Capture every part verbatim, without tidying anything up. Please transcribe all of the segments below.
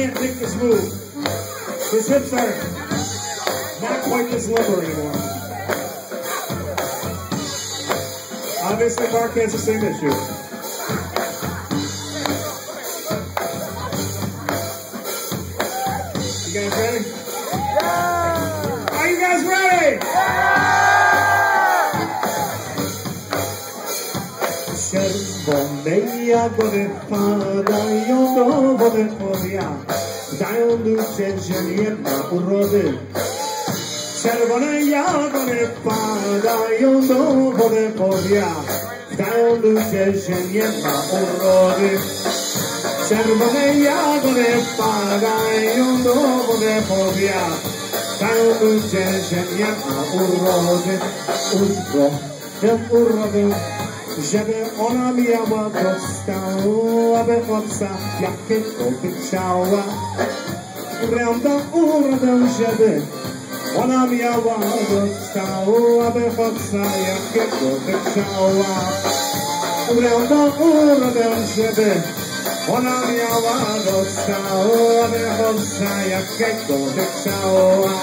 can't take this move. His hips are not quite this limber anymore. Obviously, Mark has the same issue. You guys ready? Yeah! Are you guys ready? Czerwonej jagody padają do wody poria, dają ludzie ziemię na urody. Czerwone jagody padają do wody poria, dają ludzie ziemię na urody. Czerwone jagody padają do wody poria, dają ludzie ziemię na urody. Uzdrowię urody, żeby ona miała dostała owca, jakiego by chciała. Prawda urodę, żeby ona miała dostała owca, jakiego by chciała. Prawda urodę, żeby ona miała dostała owca, jakiego by chciała.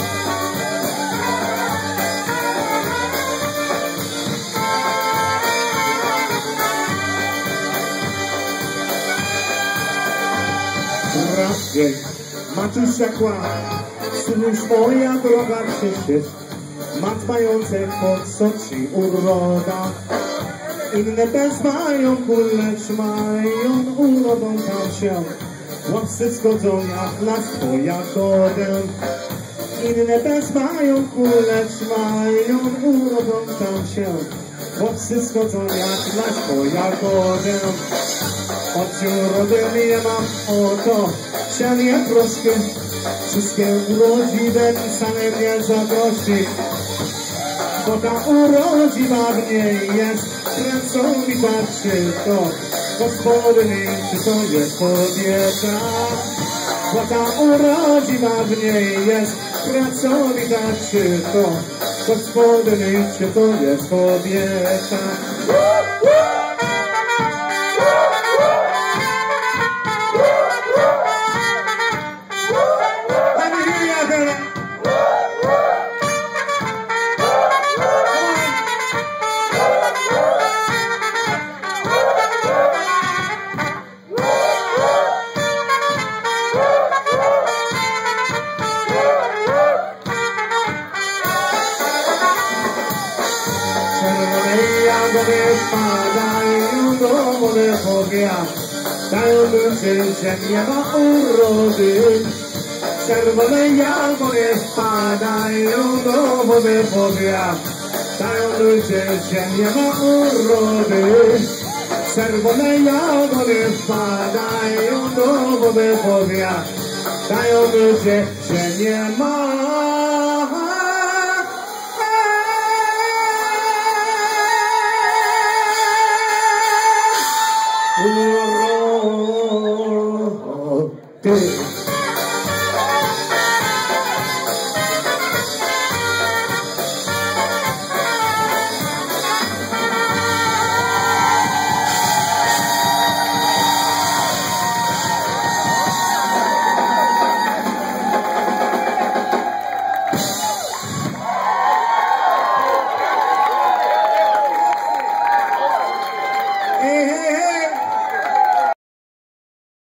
Jej Maciusia kła, słuchaj moja droga krzyczysz, mat mające po co ci uroda. Inne bez mają lecz mają urodą tam się, łapsy zgodzą jak las twoja godę. Inne bez mają lecz mają urodą tam się, łapsy zgodzą jak las twoja godę. Choć urody nie mam oto, się nie troszkę, wszystkie urodziwe wcale mnie zaprosi. Bo ta urodziwa w niej jest, pracowita czy to gospodyni, czy to jest kobieta. Bo ta urodziwa w niej jest, pracowita czy to gospodyni, czy to jest kobieta. Dają ludzie ziemię na urody. Czerwone jagody wpadają do wody poria, dają ludzie ziemię na urody. Czerwone jagody wpadają do wody poria, dają ludzie ziemię na